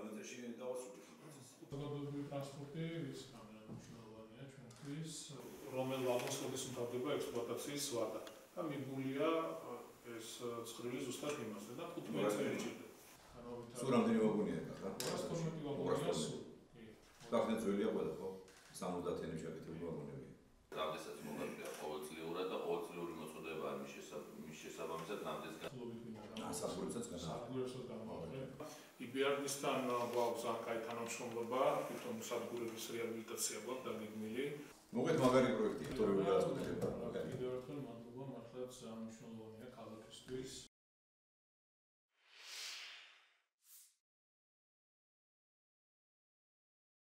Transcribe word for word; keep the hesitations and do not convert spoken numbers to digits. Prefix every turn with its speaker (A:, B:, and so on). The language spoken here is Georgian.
A: მანეთში დავასრულეთ პროცესი.
B: Საზოგადოებრივი ტრანსპორტი ის მნიშვნელოვანია ჩვენთვის, რომელ აღმოსავლეთის მთავრდება ექსპლუატაციის ვადა და მიგულია ეს ცხრილი ზუსტად იმასზე და ხუთმეტ წელიწადში.
A: სულ რამდენი ვაგონია ახლა?
B: ორას თორმეტი ვაგონია სულ.
A: და ახლა ძველია ყველა ხო? სამოცდათიანი შეკეთებული ვაგონები.
C: რამდენსაც მომართია ყოველწლიურად და ყოველწლიური მოწოდება მის შესაბამისად რამდენს
A: სადგურებსაც
B: სადგურებსაც გამოვაყრე. იბერნისთან გვაქვს ძალიან კაი თანამშრომლობა, თვითონ სადგურების რეაბილიტაცია გვაქვს დაგეგმილი.
A: მოგეთ მაგარი პროექტი ისტორიული გაზრდილი.
B: კიდევ ერთხელ მადლობა, მართლაც მნიშვნელოვანია ქალაქისთვის.